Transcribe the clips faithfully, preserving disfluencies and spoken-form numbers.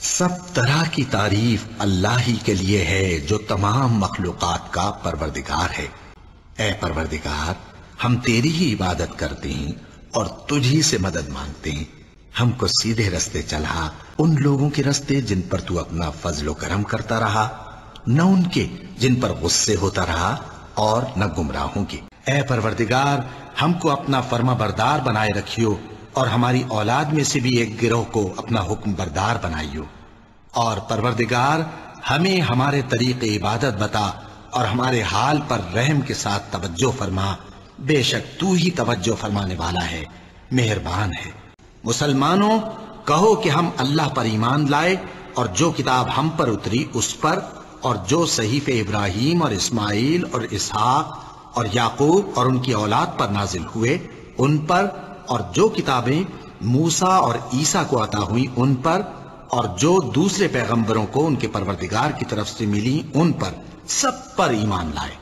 سب طرح کی تعریف اللہ ہی کے لیے ہے جو تمام مخلوقات کا پروردگار ہے۔ اے پروردگار، ہم تیری ہی عبادت کرتے ہیں اور تجھی سے مدد مانگتے ہیں۔ ہم کو سیدھے رستے چلا، ان لوگوں کے رستے جن پر تو اپنا فضل و کرم کرتا رہا، نہ ان کے جن پر غصے ہوتا رہا اور نہ گمراہوں کے۔ اے پروردگار، ہم کو اپنا فرما بردار بنائے رکھیو اور ہماری اولاد میں سے بھی ایک گروہ کو اپنا حکم بردار بنائیو۔ اور پروردگار، ہمیں ہمارے طریق عبادت بتا اور ہمارے حال پر رحم کے ساتھ توجہ فرما، بے شک تو ہی توجہ فرمانے والا ہے، مہربان ہے۔ مسلمانوں، کہو کہ ہم اللہ پر ایمان لائے اور جو کتاب ہم پر اتری اس پر، اور جو صحیفے ابراہیم اور اسماعیل اور اسحاق اور یعقوب اور ان کی اولاد پر نازل ہوئے ان پر، اور جو کتابیں موسیٰ اور عیسیٰ کو عطا ہوئی ان پر، اور جو دوسرے پیغمبروں کو ان کے پروردگار کی طرف سے ملی ان پر، سب پر ایمان لائے۔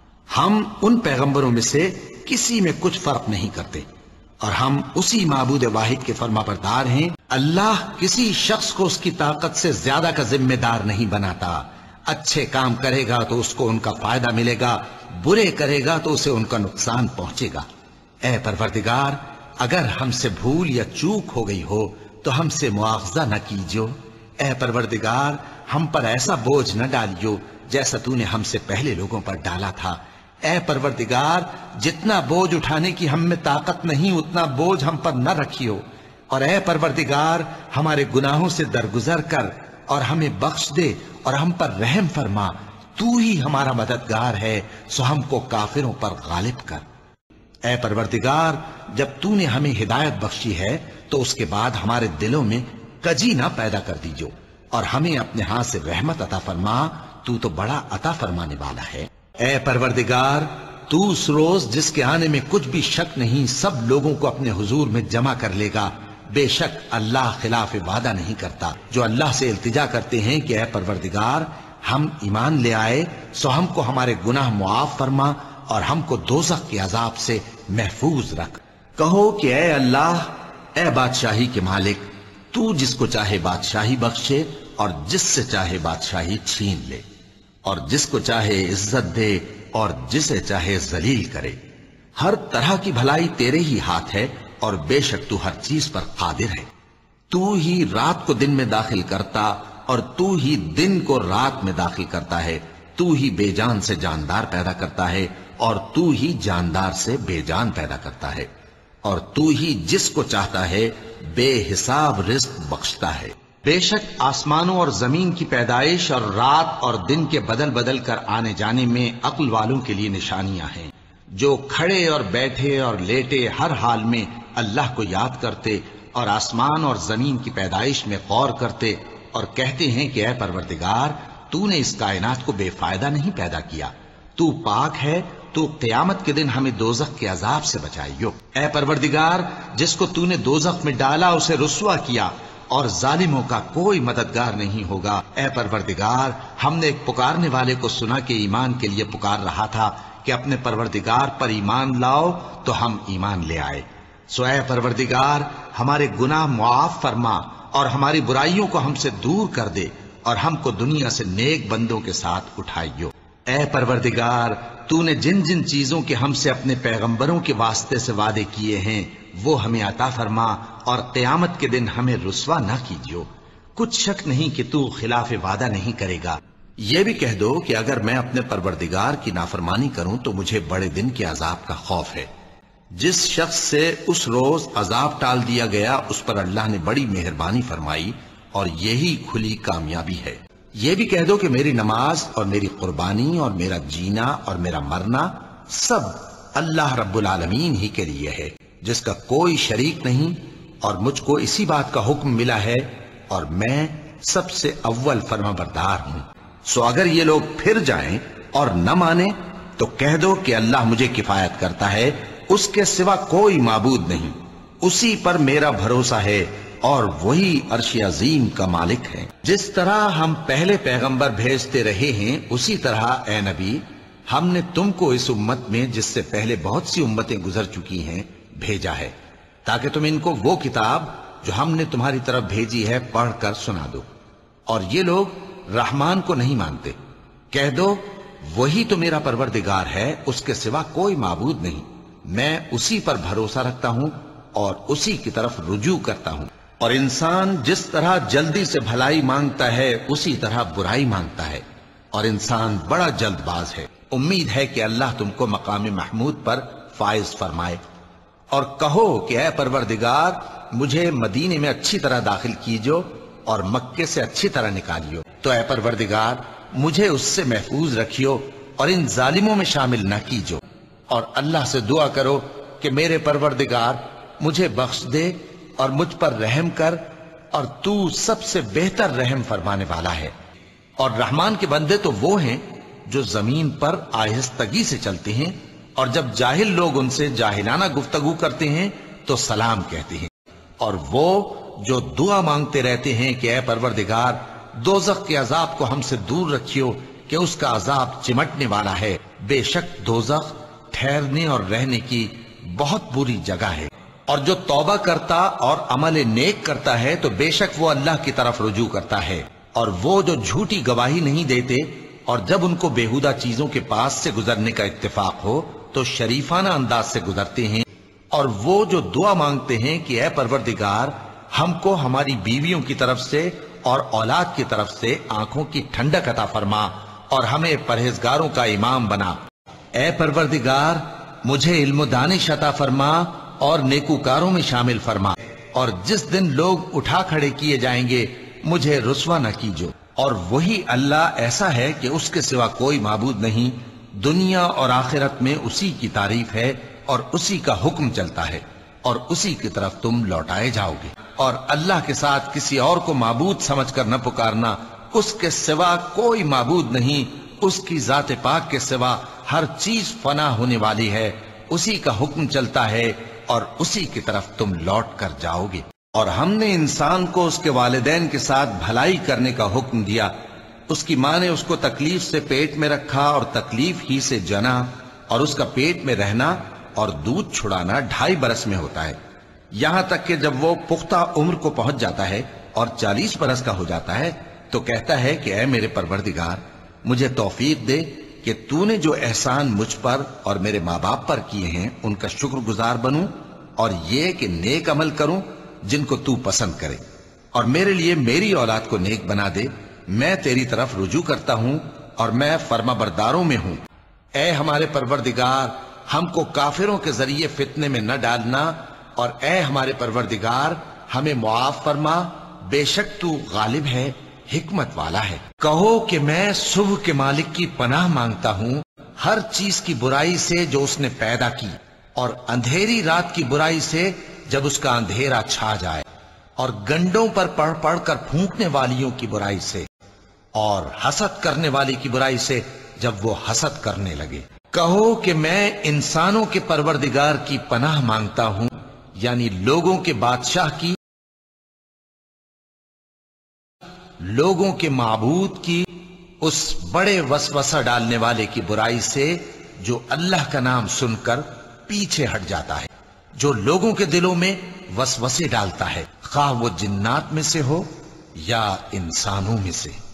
ہم ان پیغمبروں میں سے کسی میں کچھ فرق نہیں کرتے، اور ہم اسی معبود واحد کے فرما بردار ہیں۔ اللہ کسی شخص کو اس کی طاقت سے زیادہ کا ذمہ دار نہیں بناتا۔ اچھے کام کرے گا تو اس کو ان کا فائدہ ملے گا، برے کرے گا تو اسے ان کا نقصان پہنچے گا۔ اے پروردگار، اگر ہم سے بھول یا چوک ہو گئی ہو تو ہم سے مواخذہ نہ کیجو۔ اے پروردگار، ہم پر ایسا بوجھ نہ ڈالیو جیسا تو نے ہم سے پہلے لوگوں پر ڈالا تھا۔ اے پروردگار، جتنا بوجھ اٹھانے کی ہم میں طاقت نہیں اتنا بوجھ ہم پر نہ رکھیو، اور اے پروردگار، ہمارے گناہوں سے درگزر کر اور ہمیں بخش دے اور ہم پر رحم فرما۔ تو ہی ہمارا مددگار ہے، سو ہم کو کافروں پر غالب کر۔ اے پروردگار، جب تو نے ہمیں ہدایت بخشی ہے تو اس کے بعد ہمارے دلوں میں کجی نہ پیدا کر دیجو، اور ہمیں اپنے ہاتھ سے رحمت عطا فرما، تو تو بڑا عطا فرمانے والا ہے۔ اے پروردگار، تو اس روز جس کے آنے میں کچھ بھی شک نہیں سب لوگوں کو اپنے حضور میں جمع کر لے گا۔ بے شک اللہ خلاف وعدہ نہیں کرتا۔ جو اللہ سے التجا کرتے ہیں کہ اے پروردگار، ہم ایمان لے آئے سو ہم کو ہمارے گناہ معاف فرما اور ہم کو دوزخ کے عذاب سے محفوظ رکھ۔ کہو کہ اے اللہ، اے بادشاہی کے مالک، تو جس کو چاہے بادشاہی بخشے اور جس سے چاہے بادشاہی چھین لے، اور جس کو چاہے عزت دے اور جسے چاہے ذلیل کرے۔ ہر طرح کی بھلائی تیرے ہی ہاتھ ہے، اور بے شک تو ہر چیز پر قادر ہے۔ تو ہی رات کو دن میں داخل کرتا اور تو ہی دن کو رات میں داخل کرتا ہے۔ تو ہی بے جان سے جاندار پیدا کرتا ہے اور تو ہی جاندار سے بے جان پیدا کرتا ہے، اور تو ہی جس کو چاہتا ہے بے حساب رزق بخشتا ہے۔ بے شک آسمانوں اور زمین کی پیدائش اور رات اور دن کے بدل بدل کر آنے جانے میں عقل والوں کے لیے نشانیاں ہیں، جو کھڑے اور بیٹھے اور لیٹے ہر حال میں اللہ کو یاد کرتے اور آسمان اور زمین کی پیدائش میں غور کرتے اور کہتے ہیں کہ اے پروردگار، تو نے اس کائنات کو بے فائدہ نہیں پیدا کیا، تو پاک ہے، تو قیامت کے دن ہمیں دوزخ کے عذاب سے بچائیو۔ اے پروردگار، جس کو تو نے دوزخ میں ڈالا اسے رسوا کیا، اور ظالموں کا کوئی مددگار نہیں ہوگا۔ اے پروردگار، ہم نے ایک پکارنے والے کو سنا کہ ایمان کے لیے پکار رہا تھا کہ اپنے پروردگار پر ایمان لاؤ، تو ہم ایمان لے آئے۔ سو اے پروردگار، ہمارے گناہ معاف فرما اور ہماری برائیوں کو ہم سے دور کر دے، اور ہم کو دنیا سے نیک بندوں کے ساتھ اٹھائیو۔ اے پروردگار، تو نے جن جن چیزوں کے ہم سے اپنے پیغمبروں کے واسطے سے وعدے کیے ہیں وہ ہمیں عطا فرما، اور قیامت کے دن ہمیں رسوا نہ کیجیو۔ کچھ شک نہیں کہ تو خلاف وعدہ نہیں کرے گا۔ یہ بھی کہہ دو کہ اگر میں اپنے پروردگار کی نافرمانی کروں تو مجھے بڑے دن کے عذاب کا خوف ہے۔ جس شخص سے اس روز عذاب ٹال دیا گیا اس پر اللہ نے بڑی مہربانی فرمائی، اور یہی کھلی کامیابی ہے۔ یہ بھی کہہ دو کہ میری نماز اور میری قربانی اور میرا جینا اور میرا مرنا سب اللہ رب العالمین ہی کے لیے ہے، جس کا کوئی شریک نہیں، اور مجھ کو اسی بات کا حکم ملا ہے، اور میں سب سے اول فرما بردار ہوں۔ سو اگر یہ لوگ پھر جائیں اور نہ مانیں تو کہہ دو کہ اللہ مجھے کفایت کرتا ہے، اس کے سوا کوئی معبود نہیں، اسی پر میرا بھروسہ ہے، اور وہی عرش عظیم کا مالک ہے۔ جس طرح ہم پہلے پیغمبر بھیجتے رہے ہیں اسی طرح اے نبی ہم نے تم کو اس امت میں جس سے پہلے بہت سی امتیں گزر چکی ہیں بھیجا ہے، تاکہ تم ان کو وہ کتاب جو ہم نے تمہاری طرف بھیجی ہے پڑھ کر سنا دو۔ اور یہ لوگ رحمان کو نہیں مانتے۔ کہہ دو وہی تو میرا پروردگار ہے، اس کے سوا کوئی معبود نہیں، میں اسی پر بھروسہ رکھتا ہوں اور اسی کی طرف رجوع کرتا ہوں۔ اور انسان جس طرح جلدی سے بھلائی مانگتا ہے اسی طرح برائی مانگتا ہے، اور انسان بڑا جلد باز ہے۔ امید ہے کہ اللہ تم کو مقام محمود پر فائز فرمائے۔ اور کہو کہ اے پروردگار مجھے مدینے میں اچھی طرح داخل کیجو اور مکے سے اچھی طرح نکالیو، تو اے پروردگار مجھے اس سے محفوظ رکھیو اور ان ظالموں میں شامل نہ کیجو۔ اور اللہ سے دعا کرو کہ میرے پروردگار مجھے بخش دے اور مجھ پر رحم کر، اور تو سب سے بہتر رحم فرمانے والا ہے۔ اور رحمان کے بندے تو وہ ہیں جو زمین پر آہستگی سے چلتے ہیں، اور جب جاہل لوگ ان سے جاہلانہ گفتگو کرتے ہیں تو سلام کہتے ہیں۔ اور وہ جو دعا مانگتے رہتے ہیں کہ اے پروردگار دوزخ کے عذاب کو ہم سے دور رکھیو کہ اس کا عذاب چمٹنے والا ہے، بے شک دوزخ ٹھہرنے اور رہنے کی بہت بری جگہ ہے۔ اور جو توبہ کرتا اور عمل نیک کرتا ہے تو بے شک وہ اللہ کی طرف رجوع کرتا ہے۔ اور وہ جو جھوٹی گواہی نہیں دیتے اور جب ان کو بیہودہ چیزوں کے پاس سے گزرنے کا اتفاق ہو تو شریفانہ انداز سے گزرتے ہیں۔ اور وہ جو دعا مانگتے ہیں کہ اے پروردگار ہم کو ہماری بیویوں کی طرف سے اور اولاد کی طرف سے آنکھوں کی ٹھنڈک عطا فرما اور ہمیں پرہیزگاروں کا امام بنا۔ اے پروردگار مجھے علم و دانش عطا فرما اور نیکوکاروں میں شامل فرما، اور جس دن لوگ اٹھا کھڑے کیے جائیں گے مجھے رسوا نہ کیجو۔ اور وہی اللہ ایسا ہے کہ اس کے سوا کوئی معبود نہیں، دنیا اور آخرت میں اسی کی تعریف ہے اور اسی کا حکم چلتا ہے، اور اسی کی طرف تم لوٹائے جاؤ گے۔ اور اللہ کے ساتھ کسی اور کو معبود سمجھ کر نہ پکارنا، اس کے سوا کوئی معبود نہیں، اس کی ذات پاک کے سوا ہر چیز فنا ہونے والی ہے، اسی کا حکم چلتا ہے اور اسی کی طرف تم لوٹ کر جاؤ گے۔ اور ہم نے انسان کو اس کے والدین کے ساتھ بھلائی کرنے کا حکم دیا۔ اس کی ماں نے اس کو تکلیف سے پیٹ میں رکھا اور تکلیف ہی سے جنا، اور اس کا پیٹ میں رہنا اور دودھ چھڑانا ڈھائی برس میں ہوتا ہے، یہاں تک کہ جب وہ پختہ عمر کو پہنچ جاتا ہے اور چالیس برس کا ہو جاتا ہے تو کہتا ہے کہ اے میرے پروردگار مجھے توفیق دے کہ تو نے جو احسان مجھ پر اور میرے ماں باپ پر کیے ہیں ان کا شکر گزار بنوں، اور یہ کہ نیک عمل کروں جن کو تو پسند کرے، اور میرے لیے میری اولاد کو نیک بنا دے، میں تیری طرف رجوع کرتا ہوں اور میں فرما برداروں میں ہوں۔ اے ہمارے پروردگار ہم کو کافروں کے ذریعے فتنے میں نہ ڈالنا، اور اے ہمارے پروردگار ہمیں معاف فرما، بے شک تو غالب ہے، حکمت والا ہے۔ کہو کہ میں صبح کے مالک کی پناہ مانگتا ہوں ہر چیز کی برائی سے جو اس نے پیدا کی، اور اندھیری رات کی برائی سے جب اس کا اندھیرا چھا جائے، اور گنڈوں پر پڑھ پڑھ کر پھونکنے والیوں کی برائی سے، اور حسد کرنے والی کی برائی سے جب وہ حسد کرنے لگے۔ کہو کہ میں انسانوں کے پروردگار کی پناہ مانگتا ہوں، یعنی لوگوں کے بادشاہ کی، لوگوں کے معبود کی، اس بڑے وسوسہ ڈالنے والے کی برائی سے جو اللہ کا نام سن کر پیچھے ہٹ جاتا ہے، جو لوگوں کے دلوں میں وسوسے ڈالتا ہے، خواہ وہ جنات میں سے ہو یا انسانوں میں سے۔